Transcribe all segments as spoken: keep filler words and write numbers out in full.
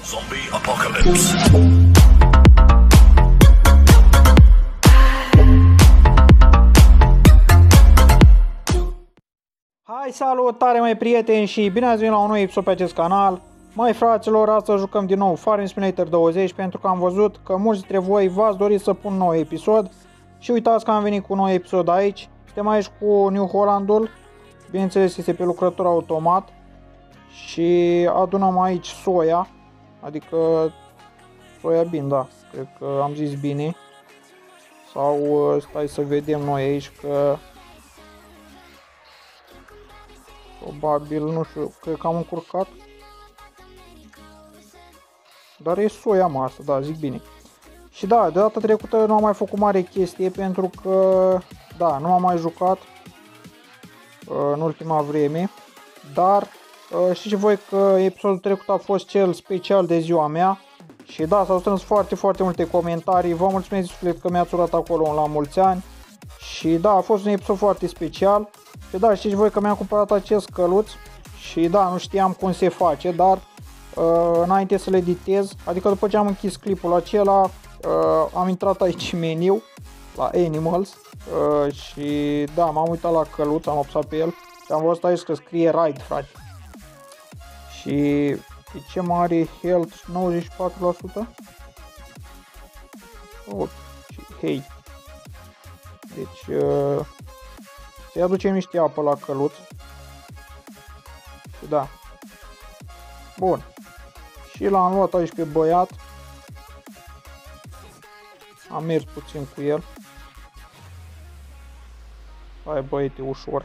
Zombie Apocalypse. Hai, salutare mai prieteni și bine ați venit la un nou episod pe acest canal. Mai fraților, astăzi jucăm din nou Farming Simulator douăzeci pentru că am văzut că mulți dintre voi v-ați dorit să pun un nou episod. Și uitați că am venit cu un nou episod aici. Suntem aici cu New Hollandul. Bineînțeles, este pe lucrător automat. Și adunăm aici soia. Adică soia bine, da. Cred că am zis bine. Sau stai să vedem noi aici că probabil, nu știu, cred că am încurcat. Dar e soia mă asta, da, zic bine. Și da, de data trecută nu am mai făcut mare chestie pentru că, da, nu am mai jucat în ultima vreme. Dar știți voi că episodul trecut a fost cel special de ziua mea. Și da, s-au strâns foarte, foarte multe comentarii. Vă mulțumesc suflet că mi-ați urat acolo la mulți ani. Și da, a fost un episod foarte special. Și da, știți voi că mi-am cumpărat acest căluț. Și da, nu știam cum se face, dar uh, înainte să le editez, adică după ce am închis clipul acela, uh, am intrat aici în meniu, la Animals. Uh, și da, m-am uitat la căluț, am apăsat pe el și am văzut aici că scrie Ride, frate. Și de ce mai are health nouăzeci și patru la sută? Oh, hei. Deci uh, să-i aducem niște apă la căluț. Și da. Bun. Și l-am luat aici pe băiat. Am mers puțin cu el. Hai băiete, ușor.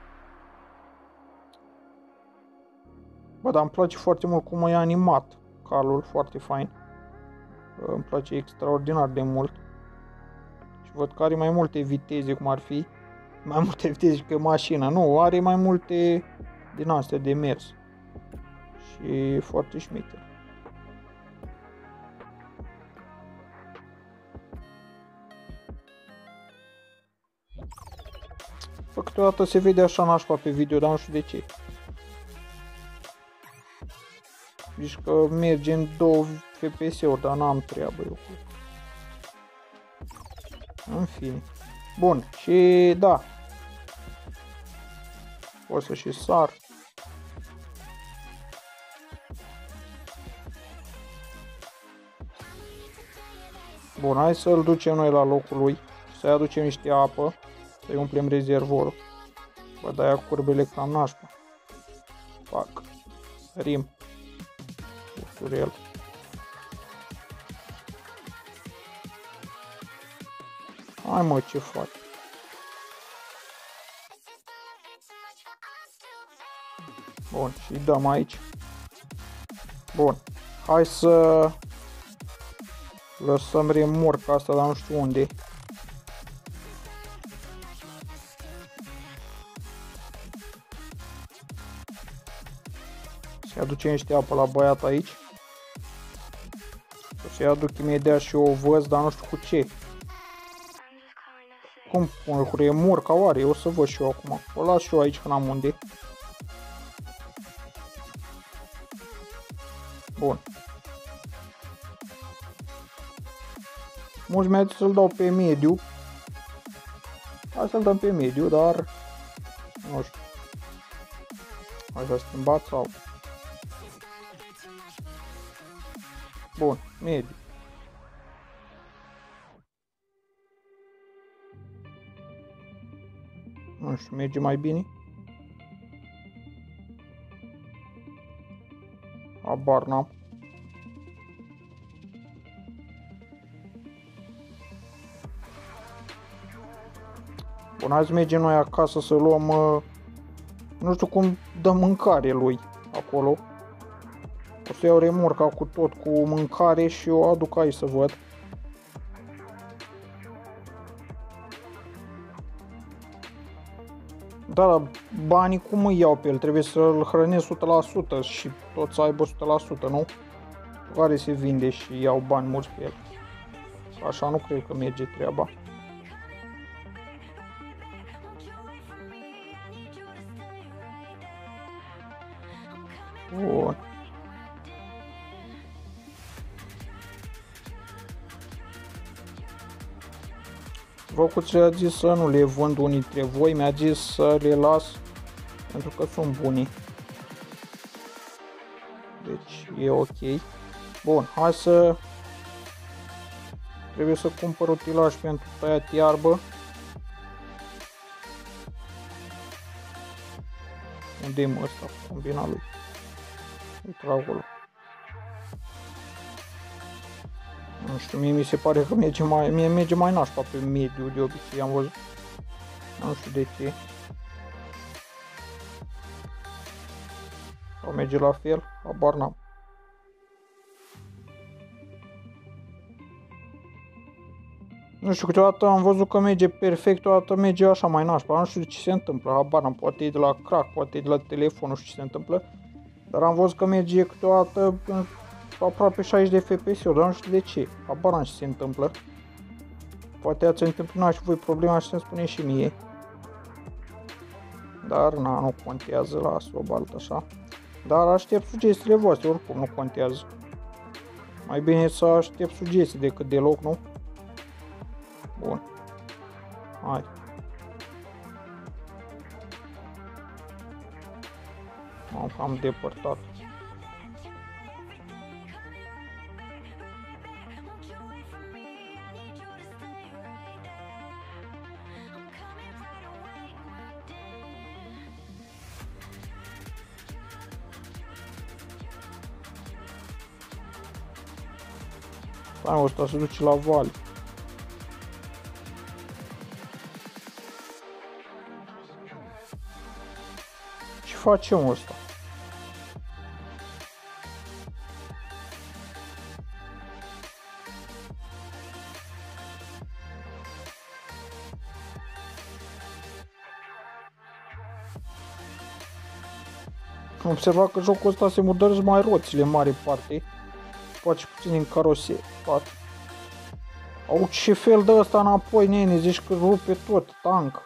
Bă, dar îmi place foarte mult cum e animat calul, foarte fain. Îmi place extraordinar de mult. Și văd că are mai multe viteze, cum ar fi. Mai multe viteze că mașina. Nu, are mai multe din astea de mers. Și e foarte șmecher. Bă, câteodată se vede așa nașpa pe video, dar nu știu de ce. Zici că merge în două F P S-uri, dar n-am treabă eu cu... În fine. Bun, și da. O să și sar. Bun, hai să-l ducem noi la locul lui. Să-i aducem niște apă. Să-i umplem rezervorul. Bă, de-aia curbele cam nașpa. Fac. Sărim. Ușurel. Hai mă, ce faci? Bun, și dăm aici. Bun. Hai să lăsăm remorca asta, dar nu știu unde. Să-i aducem niște apă la băiat aici. Să-i aduc imediat și o văz, dar nu știu cu ce. Cum pun cu remorca oare? O să văd și eu acum. O las și eu aici când am unde. Bun. Mulți mi-au zis să-l dau pe mediu. Hai să-l dăm pe mediu, dar nu știu. Hai să schimbat sau... Bun, mediu. Nu știu, merge mai bine? Habar n-am. Bun, hai să mergem noi acasă să luăm... Uh, nu știu cum dăm mâncare lui acolo. O să iau remorca cu tot cu mâncare și o aduc aici să văd. Da, dar banii cum îi iau pe el? Trebuie să-l hrănesc o sută la sută și tot să aibă o sută la sută, nu? Care se vinde și iau bani mulți pe el. Așa nu cred că merge treaba. Bun. Rocuțele a zis să nu le vând unii dintre voi, mi-a zis să le las pentru că sunt buni. Deci e ok. Bun, hai să... Trebuie să cumpăr utilaj pentru tăiat iarbă. Unde e mă ăsta? Combina lui. Uite-l acolo. Nu știu, mie mi se pare că merge mai, mie merge mai nașpa pe mediu de obicei, am văzut. Nu știu de ce. Sau merge la fel, habar n-am. Nu știu, câteodată am văzut că merge perfect, câteodată merge așa mai nașpa, nu știu ce se întâmplă, habar n-am, poate e de la crack, poate e de la telefon, nu știu ce se întâmplă. Dar am văzut că merge câteodată aproape șaizeci de F P S-uri, dar nu știu de ce, habar n-am ce se întâmplă. Poate ați întâmplat și voi problema și să-mi spuneți și mie. Dar na, nu contează, las-o baltă așa. Dar aștept sugestiile voastre, oricum nu contează. Mai bine să aștept sugestii decât deloc, nu? Bun. Hai. M-am cam depărtat. Stai, ăsta se duce la vale. Ce facem ăsta? Am observat că jocul ăsta se murdăresc mai roțile în mare parte. Poate puțin în caroseriu. Au, ce fel de ăsta înapoi, nene, zici că rupe tot, tank.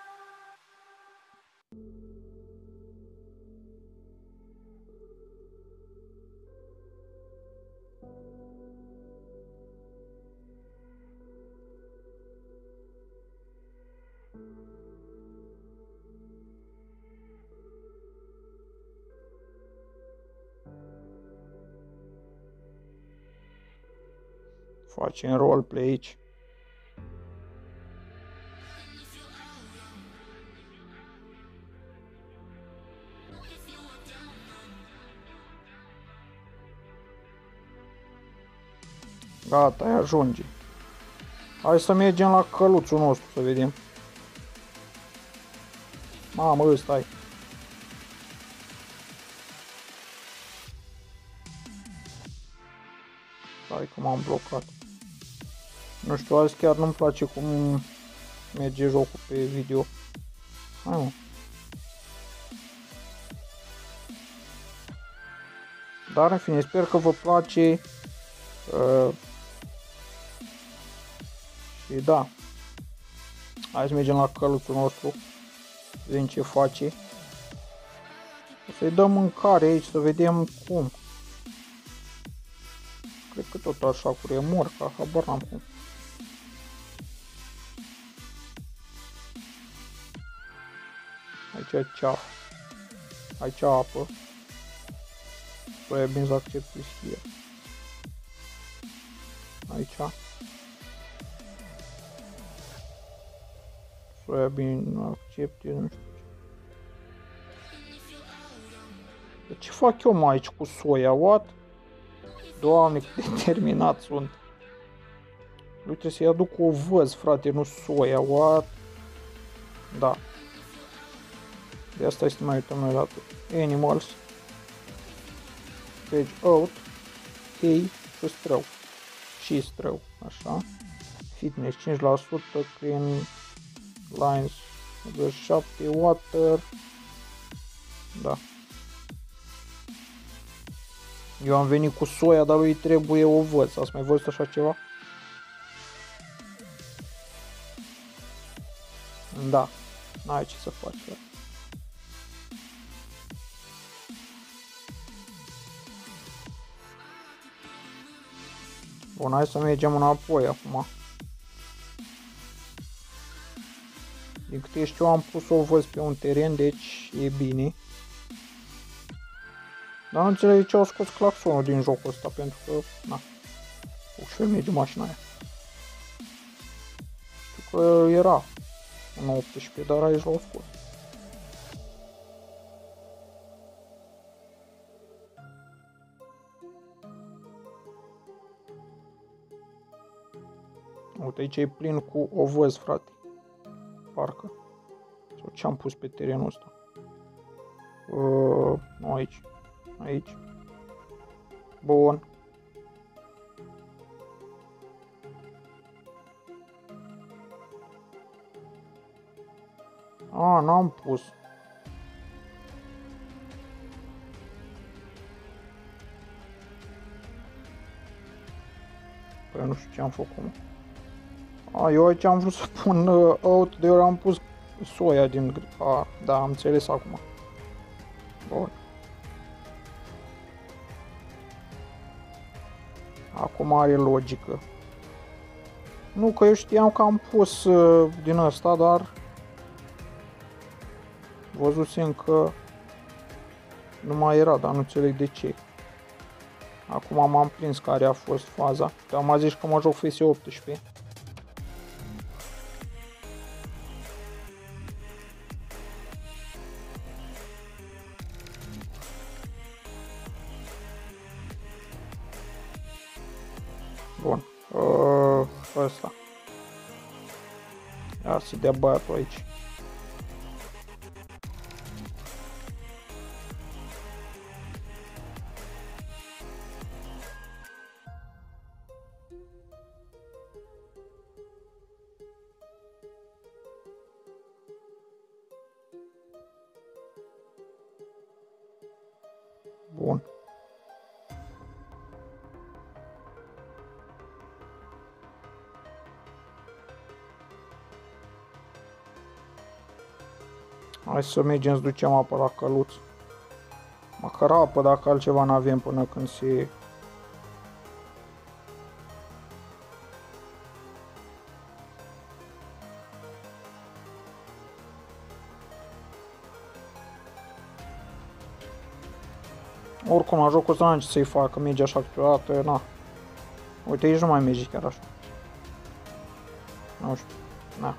Facem roleplay aici. Gata, ai ajunge. Hai să mergem la căluțul nostru să vedem. Mamă, ăsta-i. Stai că m-am blocat. Nu știu, azi chiar nu-mi place cum merge jocul pe video. Hai, mă. Dar în fine, sper că vă place. Uh, și da. Hai să mergem la căluțul nostru. Să vedem ce face. O să-i dăm mâncare aici, să vedem cum. Cred că tot așa cu remorca, habar n-am cum. Aici ceaf. Aici apă. Soia bine să accept ischia. Aici. Soia bine accept, nu știu ce. Ce fac eu mai aici cu soia, what? Doamne, cât de determinat sunt. Lui trebuie să-i aduc o văz, frate, nu soia, what? Da. De asta este mai uităm noi la Animals. Page out. Hey și strău. Și strău, așa. Fitness cinci la sută, clean lines șapte, water. Da. Eu am venit cu soia, dar lui trebuie o văz. Ați mai văzut așa ceva? Da. N-ai ce să faci, frate. Bun, hai să mergem înapoi acum. Din câte știu am pus o văz pe un teren, deci e bine. Dar nu înțeleg de ce au scos claxonul din jocul ăsta, pentru că, na, ușor merge mașina aia. Știu că era în optsprezece, dar aici l-au scos. Uite, aici e plin cu ovăz, frate. Parcă. Sau ce am pus pe terenul ăsta? Uh, nu aici. Aici. Bun. A, n-am pus. Păi nu știu ce am făcut. A, eu aici am vrut să pun uh, out, de ori am pus soia din... A, da, am înțeles acum. Bun. Acum are logică. Nu, că eu știam că am pus uh, din asta, dar... Văzusem că nu mai era, dar nu înțeleg de ce. Acum m-am prins care a fost faza. Am zis că mă joc F S optsprezece. Bun. Uh, ăsta. Ia să dea băiatul aici. Bun. Hai să mergem să ducem apă la căluț. Măcar apă, dacă altceva n-avem până când se... Oricum, la jocul ăsta n-am ce să-i fac, că merge așa câteodată, na. Uite, aici nu mai merge chiar așa. Nu știu, na.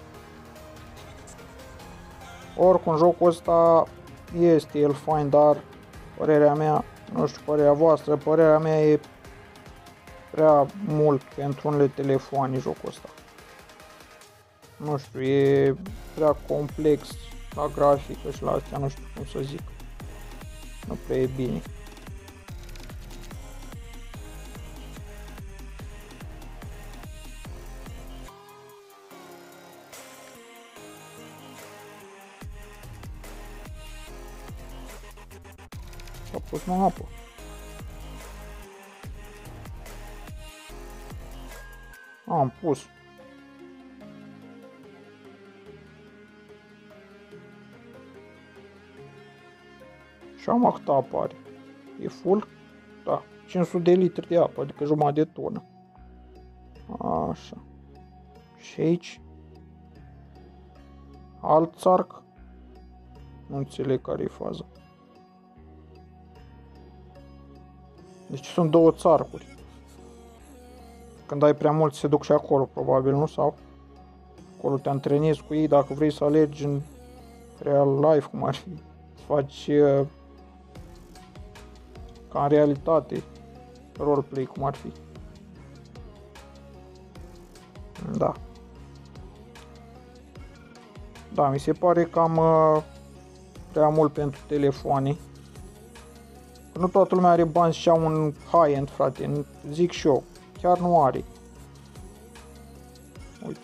Oricum, jocul ăsta este el fain, dar părerea mea, nu știu părerea voastră, părerea mea e prea mult pentru unele telefoane jocul ăsta. Nu știu, e prea complex la grafică și la astea, nu știu cum să zic. Nu prea e bine. S-a pus în apă. Am pus. Și am cât apă are. E full? Da. cinci sute de litri de apă, adică jumătate de tonă. Așa. Și aici alt țarc. Nu înțeleg care e faza. Deci sunt două țarcuri. Când ai prea mult se duc și acolo, probabil, nu? Sau acolo te antrenezi cu ei dacă vrei să alergi în real life, cum ar fi. Să faci uh, ca în realitate roleplay, cum ar fi. Da. Da, mi se pare cam uh, prea mult pentru telefoane. Nu toată lumea are bani și au un high-end, frate, zic și eu, chiar nu are. Uite.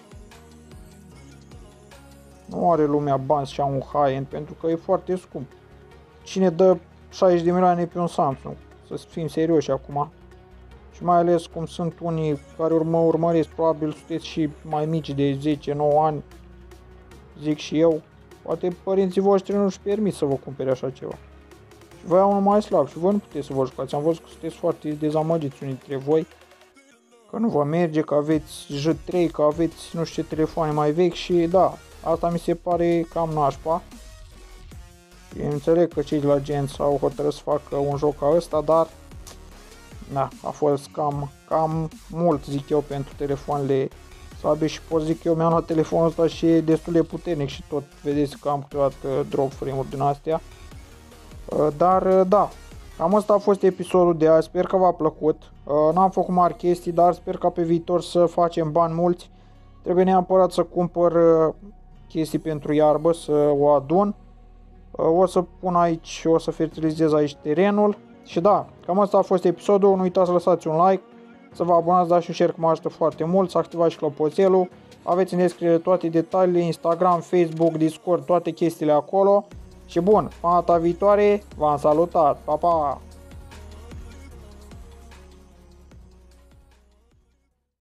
Nu are lumea bani și au un high-end pentru că e foarte scump. Cine dă șaizeci de milioane pe un Samsung? Să fim serioși acum. Și mai ales cum sunt unii care urmă, urmăresc, probabil sunteți și mai mici de zece nouă ani, zic și eu. Poate părinții voștri nu-și permit să vă cumpere așa ceva. Și voi au unul mai slab și voi nu puteți să vă jucați. Am văzut că sunteți foarte dezamăgiți unii dintre voi. Că nu vă merge, că aveți J trei, că aveți nu știu ce telefoane mai vechi și da, Asta mi se pare cam nașpa. Eu înțeleg că cei de la Gens au hotărât să facă un joc ca ăsta, dar da, a fost cam, cam mult, zic eu, pentru telefoanele slabe și pot zic eu, mi-am luat telefonul ăsta și e destul de puternic și tot vedeți că am câteodată drop frame-uri din astea. Dar da, cam asta a fost episodul de azi, sper că v-a plăcut. N-am făcut mari chestii, dar sper ca pe viitor să facem bani mulți. Trebuie neapărat să cumpăr chestii pentru iarbă, să o adun. O să pun aici, o să fertilizez aici terenul. Și da, cam asta a fost episodul, nu uitați să lăsați un like, să vă abonați, dați și un share că mă ajută foarte mult, să activați și clopoțelul. Aveți în descriere toate detaliile, Instagram, Facebook, Discord, toate chestiile acolo. Și bun, până data viitoare, v-am salutat, pa, pa!